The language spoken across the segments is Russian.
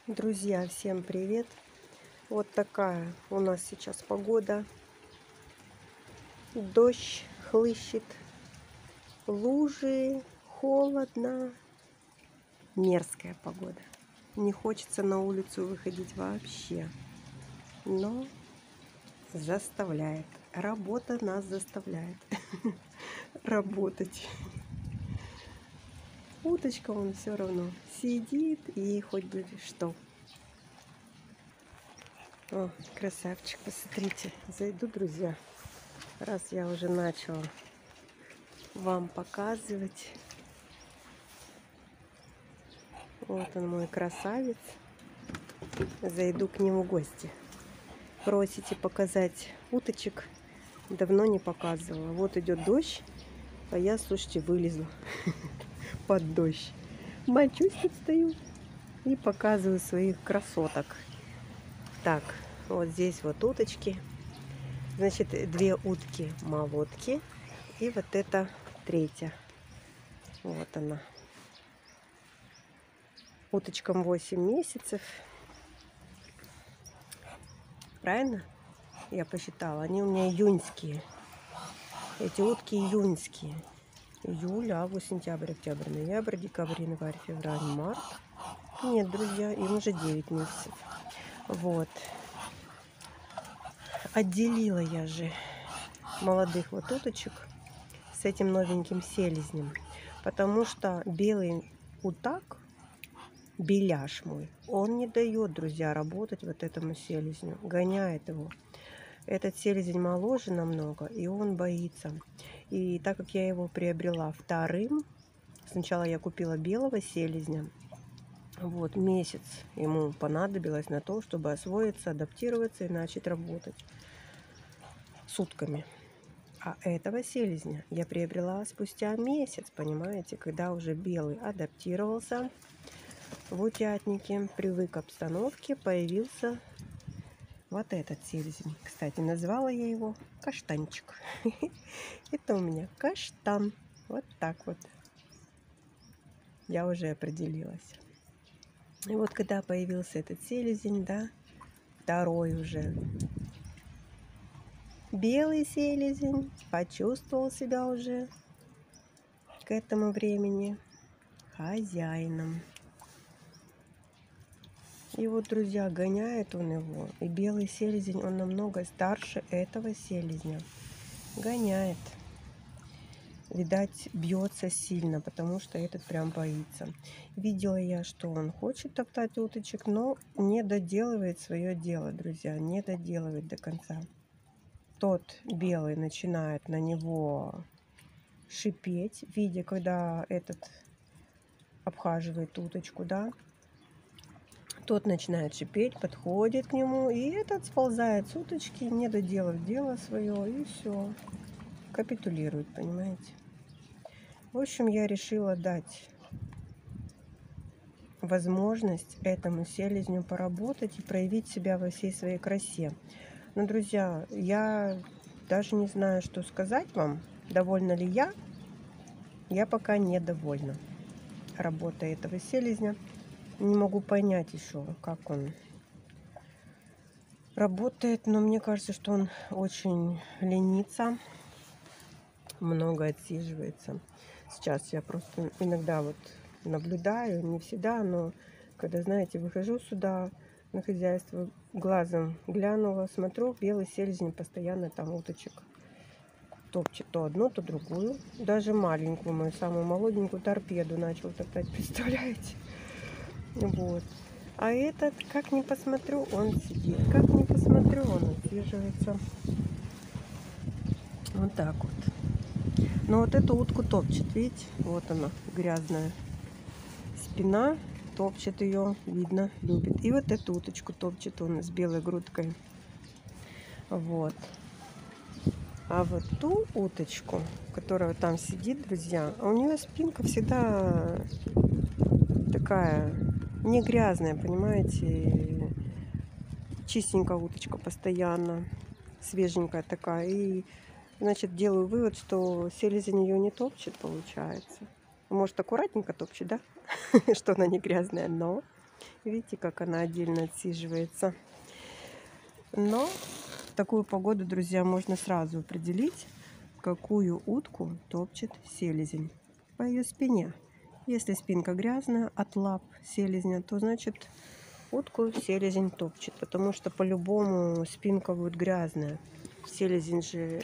Друзья, всем привет! Вот такая у нас сейчас погода. Дождь хлыщет, лужи, холодно. Мерзкая погода. Не хочется на улицу выходить вообще. Но заставляет. Работа нас заставляет работать. Уточка он все равно сидит и хоть бы что. О, красавчик, посмотрите. Зайду, друзья. Раз я уже начала вам показывать. Вот он, мой красавец. Зайду к нему в гости. Просите показать уточек. Давно не показывала. Вот идет дождь, а я, слушайте, вылезу под дождь. Мочусь тут стою и показываю своих красоток. Так, вот здесь вот уточки. Значит, две утки молодки. И вот это третья. Вот она. Уточкам 8 месяцев. Правильно? Я посчитала. Они у меня июньские. Эти утки июньские. Июль, август, сентябрь, октябрь, ноябрь, декабрь, январь, февраль, март. Нет, друзья, им уже 9 месяцев. Вот. Отделила я же молодых вот уточек с этим новеньким селезнем. Потому что белый утак, беляш мой, он не дает, друзья, работать вот этому селезню. Гоняет его. Этот селезень моложе намного, и он боится. И так как я его приобрела вторым, сначала я купила белого селезня. Вот, месяц ему понадобилось на то, чтобы освоиться, адаптироваться и начать работать сутками. А этого селезня я приобрела спустя месяц, понимаете, когда уже белый адаптировался в утятнике, привык к обстановке, появился вот этот селезень. Кстати, назвала я его Каштанчик. Это у меня каштан. Вот так вот. Я уже определилась. И вот когда появился этот селезень, да, второй уже, белый селезень почувствовал себя уже к этому времени хозяином. И вот, друзья, гоняет он его. И белый селезень, он намного старше этого селезня. Гоняет. Видать, бьется сильно, потому что этот прям боится. Видела я, что он хочет топтать уточек, но не доделывает свое дело, друзья. Не доделывает до конца. Тот белый начинает на него шипеть, видя, когда этот обхаживает уточку, да. Тот начинает шипеть, подходит к нему, и этот сползает с уточки, не доделав дело свое, и все, капитулирует, понимаете. В общем, я решила дать возможность этому селезню поработать и проявить себя во всей своей красе. Но, друзья, я даже не знаю, что сказать вам, довольна ли я. Я пока недовольна работой этого селезня. Не могу понять еще, как он работает, но мне кажется, что он очень ленится, много отсиживается. Сейчас я просто иногда вот наблюдаю, не всегда, но когда, знаете, выхожу сюда на хозяйство, глазом глянула, смотрю, белый селезень постоянно там уточек топчет то одну, то другую. Даже маленькую, мою самую молоденькую торпеду начал топтать, представляете? Вот. А этот, как ни посмотрю, он сидит. Как ни посмотрю, он отсиживается. Вот так вот. Но вот эту утку топчет, видите? Вот она, грязная спина. Топчет ее, видно, любит. И вот эту уточку топчет он с белой грудкой. Вот. А вот ту уточку, которая там сидит, друзья, у нее спинка всегда такая не грязная, понимаете, чистенькая уточка постоянно, свеженькая такая. И, значит, делаю вывод, что селезень ее не топчет, получается. Может, аккуратненько топчет, да? Что она не грязная, но Видите, как она отдельно отсиживается. Но в такую погоду, друзья, можно сразу определить, какую утку топчет селезень по ее спине. Если спинка грязная от лап селезня, то значит утку селезень топчет, потому что по-любому спинка будет грязная. Селезень же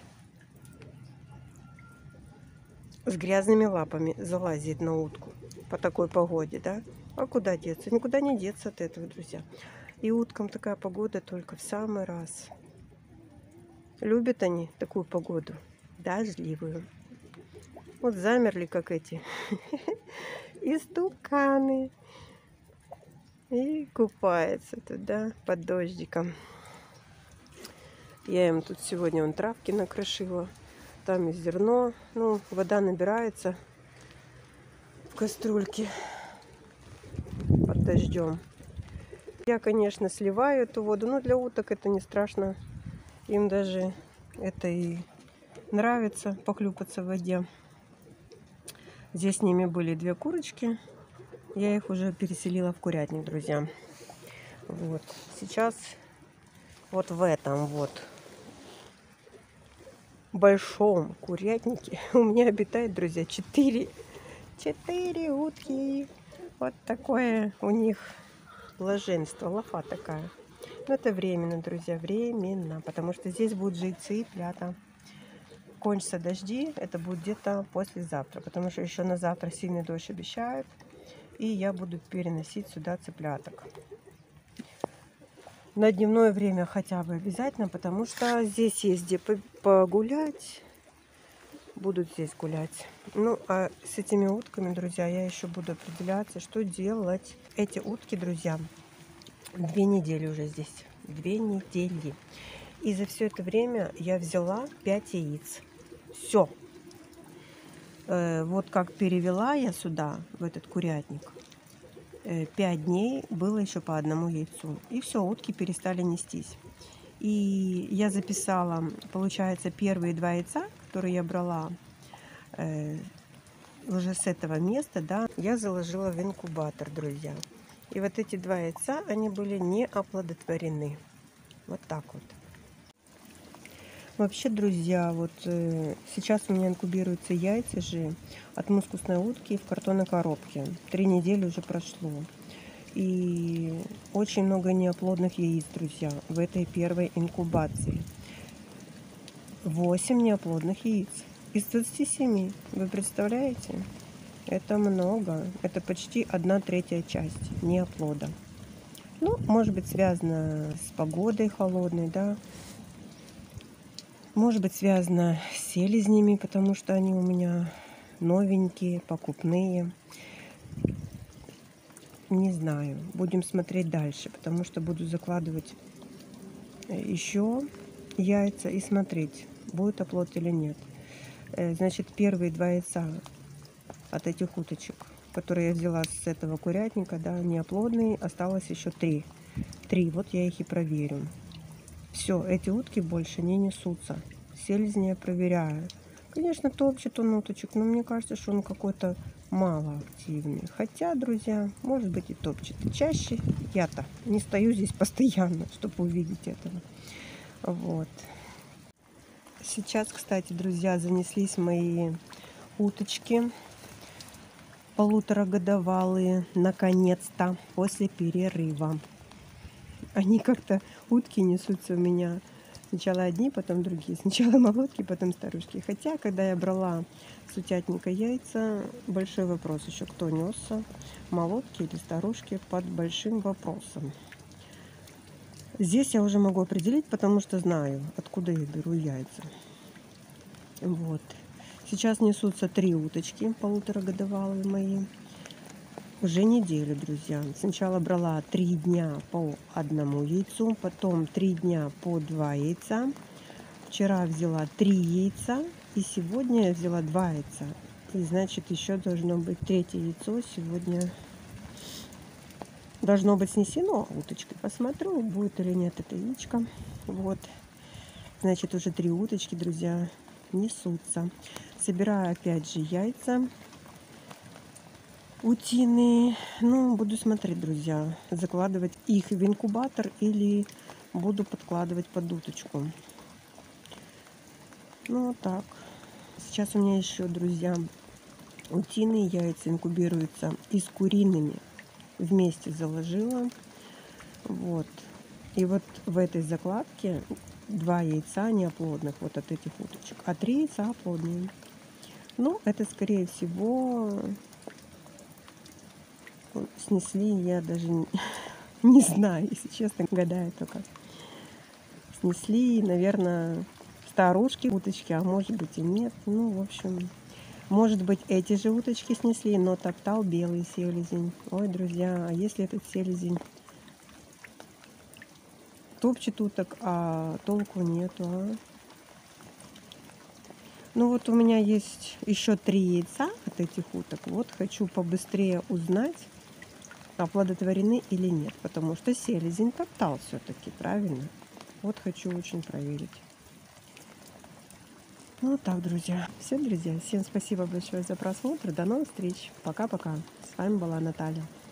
с грязными лапами залазит на утку по такой погоде, да? А куда деться? Никуда не деться от этого, друзья. И уткам такая погода только в самый раз. Любят они такую погоду, дождливую. Вот замерли, как эти истуканы. И купается туда под дождиком. Я им тут сегодня вон травки накрошила. Там и зерно. Ну, вода набирается в кастрюльке под дождем. Я, конечно, сливаю эту воду, но для уток это не страшно. Им даже это и нравится, похлюпаться в воде. Здесь с ними были 2 курочки. Я их уже переселила в курятник, друзья. Вот. Сейчас вот в этом вот большом курятнике у меня обитает, друзья, 4 утки. Вот такое у них блаженство, лафа такая. Но это временно, друзья, временно, потому что здесь будут жить цыплята. Кончатся дожди, это будет где-то послезавтра, потому что еще на завтра сильный дождь обещают, и я буду переносить сюда цыпляток. На дневное время хотя бы обязательно, потому что здесь есть где погулять, будут здесь гулять. Ну, а с этими утками, друзья, я еще буду определяться, что делать. Эти утки, друзья, 2 недели уже здесь. 2 недели. И за все это время я взяла 5 яиц. Все. Вот как перевела я сюда, в этот курятник, 5 дней было еще по 1 яйцу. И все, утки перестали нестись. И я записала, получается, первые 2 яйца, которые я брала уже с этого места, да, я заложила в инкубатор, друзья. И вот эти 2 яйца, они были не оплодотворены. Вот так вот. Вообще, друзья, вот сейчас у меня инкубируются яйца же от мускусной утки в картонной коробке. 3 недели уже прошло. И очень много неоплодных яиц, друзья, в этой первой инкубации. 8 неоплодных яиц из 27. Вы представляете? Это много. Это почти 1/3 часть неоплода. Ну, может быть, связано с погодой холодной, да. Может быть, связано с селезнями, потому что они у меня новенькие, покупные. Не знаю. Будем смотреть дальше, потому что буду закладывать еще яйца и смотреть, будет оплод или нет. Значит, первые 2 яйца от этих уточек, которые я взяла с этого курятника, да, неоплодные, осталось еще 3. 3, вот я их и проверю. Все, эти утки больше не несутся. Селезни я проверяю. Конечно, топчет он уточек, но мне кажется, что он какой-то малоактивный. Хотя, друзья, может быть и топчет. И чаще я-то не стою здесь постоянно, чтобы увидеть этого. Вот. Сейчас, кстати, друзья, занеслись мои уточки полуторагодовалые, наконец-то, после перерыва. Они как-то, утки несутся у меня. Сначала одни, потом другие. Сначала молодки, потом старушки. Хотя, когда я брала с утятника яйца, большой вопрос еще, кто несся, молодки или старушки, под большим вопросом. Здесь я уже могу определить, потому что знаю, откуда я беру яйца. Вот. Сейчас несутся 3 уточки, полуторагодовалые мои. Уже неделю, друзья. Сначала брала 3 дня по 1 яйцу, потом 3 дня по 2 яйца. Вчера взяла 3 яйца, и сегодня я взяла 2 яйца. И значит, еще должно быть 3-е яйцо сегодня. Должно быть снесено уточкой. Посмотрю, будет или нет это яичко. Вот. Значит, уже 3 уточки, друзья, несутся. Собираю опять же яйца. утиные. Ну, буду смотреть, друзья, закладывать их в инкубатор или буду подкладывать под уточку. Ну, вот так. Сейчас у меня еще, друзья, утиные яйца инкубируются и с куриными. Вместе заложила. Вот. И вот в этой закладке 2 яйца неоплодных вот от этих уточек, а 3 яйца оплодные. Ну, это, скорее всего, снесли, я даже не знаю, если честно, гадаю только. Снесли, наверное, старушки уточки, а может быть и нет. Ну, в общем, может быть, эти же уточки снесли, но топтал белый селезень. Ой, друзья, а если этот селезень топчет уток, а толку нету, а? Ну вот у меня есть еще 3 яйца от этих уток. Вот хочу побыстрее узнать, оплодотворены или нет. Потому что селезень топтал все-таки, правильно? Вот хочу очень проверить. Ну вот так, друзья. Все, друзья. Всем спасибо большое за просмотр. До новых встреч. Пока-пока. С вами была Наталья.